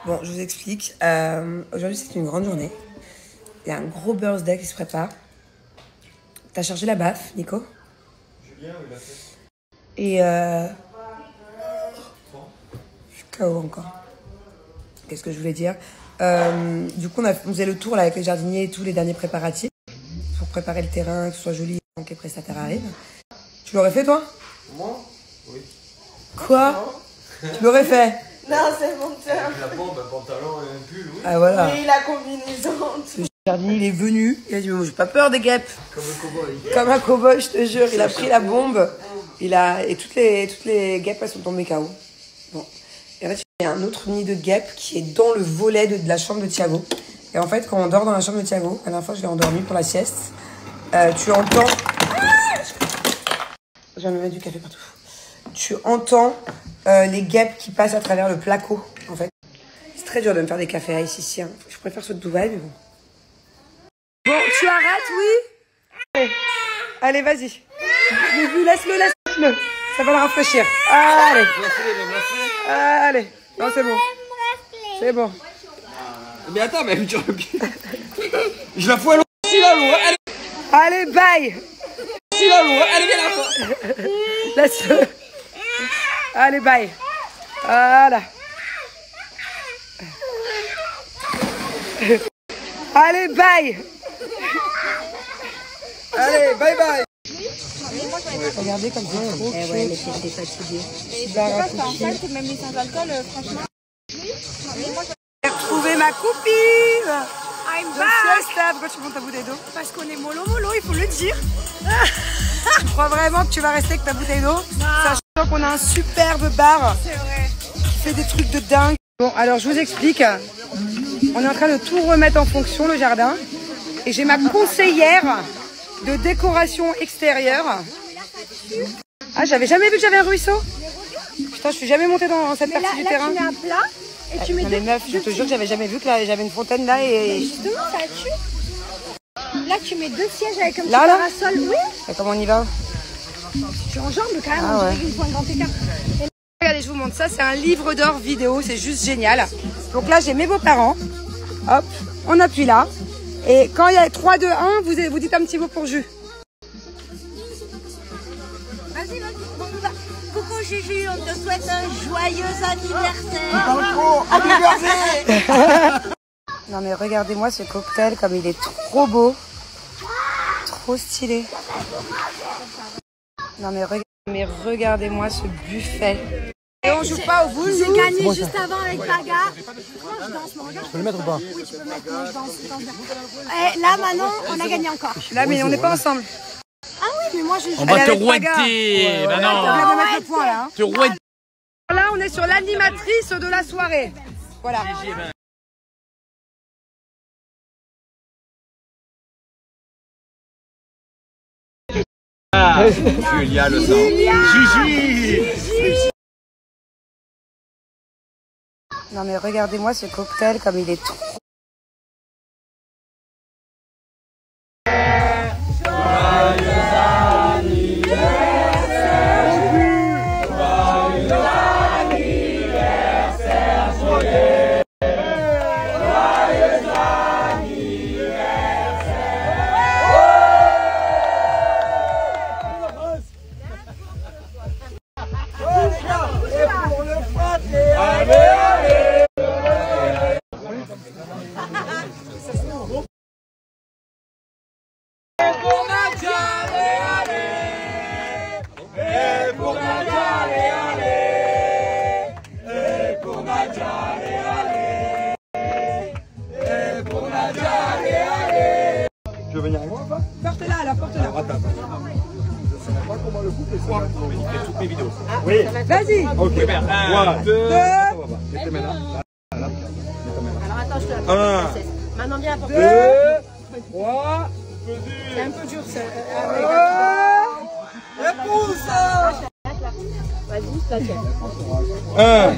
Bon, je vous explique. Aujourd'hui, c'est une grande journée. Il y a un gros birthday qui se prépare. T'as chargé la baffe, Nico? Julien, il l'a fait. Et je suis KO encore. Qu'est-ce que je voulais dire? Du coup, on faisait le tour là, avec les jardiniers et tous les derniers préparatifs pour préparer le terrain, que ce soit joli avant que les prestataires arrivent. Tu l'aurais fait, toi? Moi? Oui. Quoi? Tu l'aurais fait? Non, c'est mon turn. Avec la bombe, un pantalon et un pull, oui. Ah voilà. Oui, la combinaison. Le jardinier, il est venu. Il a dit, mais moi, j'ai pas peur des guêpes. Comme un cow-boy. Comme un cow-boy, je te jure. Il a pris la bombe. Et toutes les guêpes, elles sont tombées KO. Bon. Et en fait, il y a un autre nid de guêpes qui est dans le volet de la chambre de Thiago. Et en fait, quand on dort dans la chambre de Thiago, la dernière fois, je l'ai endormi pour la sieste, tu entends... Je viens de me mettre du café partout. Tu entends les guêpes qui passent à travers le placo, en fait. C'est très dur de me faire des cafés ici, hein. Je préfère ceux de Dubaï, mais bon. Bon, tu arrêtes, oui? Allez, vas-y. Laisse-le. Ça va le rafraîchir. Allez. Allez. Non, c'est bon. C'est bon. Mais attends, mais tu je la fous à l'eau. Si la loue, Allez, bye. Si la loue, allez, viens là. Laisse-le. Allez, bye. Voilà. Allez, bye. Allez, bye bye. Regardez comme c'est trop. Eh ouais, mais t'es fatiguée. Même les sans-alcool, franchement. J'ai retrouvé ma copine. I'm De back. siesta. Pourquoi tu montes ta bouteille d'eau? Parce qu'on est mollo, il faut le dire. Tu crois vraiment que tu vas rester avec ta bouteille d'eau? Sachant qu'on a un superbe bar C'est vrai. qui fait des trucs de dingue. Bon, alors je vous explique. On est en train de tout remettre en fonction, le jardin. Et j'ai ma conseillère de décoration extérieure. Ah, j'avais jamais vu que j'avais un ruisseau. Putain, je suis jamais montée dans cette partie du terrain. Tu mets un plat et tu mets Non mais meuf, je te jure que j'avais jamais vu que j'avais une fontaine là et... Justement, ça tue. Là, tu mets 2 sièges avec un petit Là parasol. Oui. Et comment on y va? Tu enjambes quand même, Ah on ouais. dirait qu'il faut un grand écart. Regardez, je vous montre ça, c'est un livre d'or vidéo, c'est juste génial. Donc là, j'ai mes beaux-parents. Hop, on appuie là. Et quand il y a 3, 2, 1, vous dites un petit mot pour Jus. Vas-y. Coucou Juju, on te souhaite un joyeux anniversaire. Non mais regardez-moi ce cocktail, comme il est trop beau. Trop stylé. Non mais regardez-moi ce buffet. Et on joue pas au boule. J'ai gagné juste avant avec Paga. Comment je danse, mon regard? Tu peux le mettre ou pas? Oui, tu peux mettre, moi je danse bien. Et là, Manon, on a gagné encore. Là mais on n'est pas ensemble. Ah oui, mais moi je joue. On va te avec Paga. rouetter, On Manon. vient de mettre le point là. Hein. Te rouetter. Là on est sur l'animatrice de la soirée. Voilà. Julia le sang. Gigi. Non mais regardez-moi ce cocktail, comme il est trop... Tu veux venir avec moi ou pas? Porte-la alors, porte-la. Attends. Je sais même pas comment le couple est ça. Il fait toutes mes vidéos. Oui. Vas-y. Ok. 1, 2. Deux. Mets tes mains là. Là. Mets ta main là. Alors attends, je te la porte. Un. princesse. Maintenant, viens apporter. 2, 3. C'est un peu dur, ça. Épouse ça. Vas-y, la tienne. 1.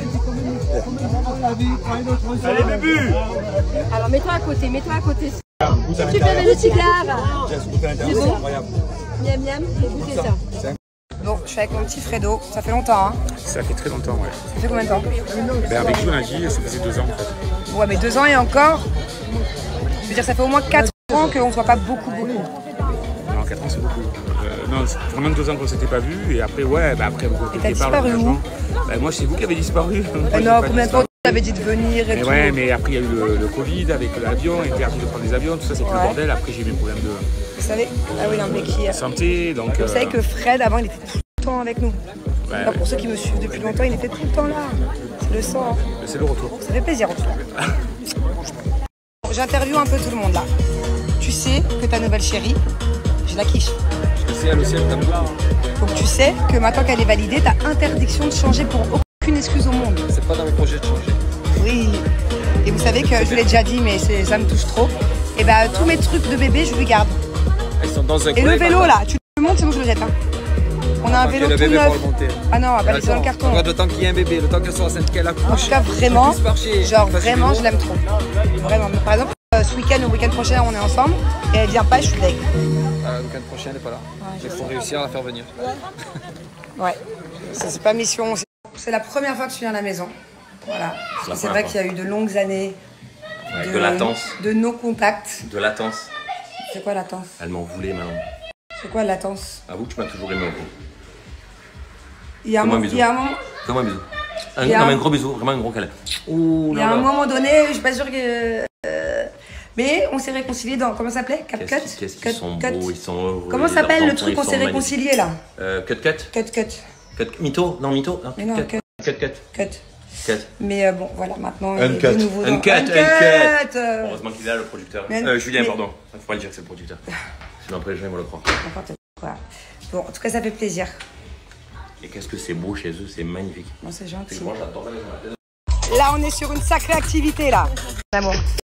Allez, bébé. Alors, mets-toi à côté, Goûte à Tu fais le cigare. Jess, goûte à l'intérieur, c'est incroyable. Miam miam, et goûtez ça. Bon, je suis avec mon petit Fredo. Ça fait longtemps, hein? Ça fait très longtemps, ouais. Ça fait combien de temps? Ben, avec qui on a dit, ça faisait 2 ans en fait. Ouais, mais 2 ans et encore. Je veux dire, ça fait au moins 4 ans qu'on ne se voit pas beaucoup. Non, 4 ans c'est beaucoup. Non, c'est vraiment 2 ans qu'on s'était pas vus. Et après, ouais, bah après, vous Et t'as disparu où? Moi, c'est vous qui avez disparu. Moi, Non, combien de temps tu avais dit de venir et mais tout? ouais, mais après, il y a eu le Covid avec l'avion, interdit de prendre des avions, tout ça, c'est plus le bordel. Après, j'ai eu mes problèmes de Vous savez? Ah oui, non, mais qui... santé. Donc, Vous savez que Fred, avant, il était tout le temps avec nous. ouais, Alors, pour ceux qui me suivent depuis longtemps, il était tout le temps là. C'est le sang. Hein. c'est le retour. Ça fait plaisir en tout cas. J'interviewe un peu tout le monde là. Tu sais que ta nouvelle chérie, je la kiffe. Je sais, elle aussi, elle t'aime beaucoup. Donc tu sais que maintenant qu'elle est validée, t'as interdiction de changer pour aucune excuse au monde. C'est pas dans mes projets de changer. Oui. Et vous savez que je vous l'ai déjà dit, mais ça me touche trop. Et bah tous mes trucs de bébé, je lui garde. Ils sont dans un Et le vélo là, tu le montes, sinon je le jette. Hein. On a un vélo le tout bébé neuf. pour le monter. Ah non, on va pas laisser dans le carton. Regarde le temps qu'il y ait un bébé, le temps qu'elle soit enceinte, qu'elle accouche. En tout cas, vraiment, qu'elle puisse marcher, genre fasse du vraiment, vélo. je l'aime trop. Vraiment. Par exemple, ce week-end, au week-end prochain, on est ensemble et elle vient pas, je suis deg. Le week-end prochain, elle n'est pas là. Il faut réussir à la faire venir. Ouais, c'est pas mission. C'est la première fois que je suis à la maison. Voilà. C'est vrai qu'il y a eu de longues années Ouais, de latence. de no-contact. De latence. C'est quoi latence? Elle m'en voulait maintenant. C'est quoi latence? Avoue que tu m'as toujours aimé au fond. Il y a un Fais-moi un moment. bisou. Il y a un moment. Fais-moi un bisou. Il y a Non, mais un- un gros bisou, vraiment un gros câlin. Ouh Il y là a un là. moment donné, je suis pas sûre que. Mais on s'est réconciliés dans. Comment ça s'appelait? CapCut? Qu'est-ce qu'ils sont beaux, ils sont heureux. Comment leurs s'appelle le enfants, truc ils qu'on sont s'est magnifiques. réconcilié là? CutCut. Mytho? Non, mytho. Mais non, cut. Cut. Mais bon, voilà, maintenant. Uncut. Il est de nouveau dans- Uncut. Uncut. Heureusement qu'il est là, le producteur. Mais- Julien, mais- pardon. Faut pas le dire que c'est le producteur. Sinon après, les gens ils vont le croire. N'importe quoi. Bon, en tout cas, ça fait plaisir. Et qu'est-ce que c'est beau chez eux, c'est magnifique. Bon, c'est gentil. Moi, j'adore les gens. Là, on est sur une sacrée activité là. L'amour.